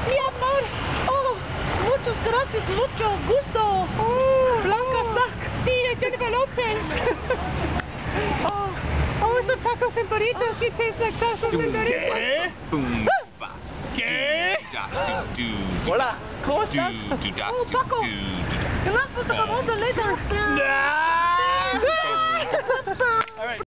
Mi amor. Oh, muchas gracias, mucho gusto. Blanca Sac. Sí, Jennifer Lopez. Oh, esos tacos en Doritos. She tastes like tacos en Doritos. ¿Qué? Hola, ¿cómo estás? Oh, Paco. You're not supposed to come home till later.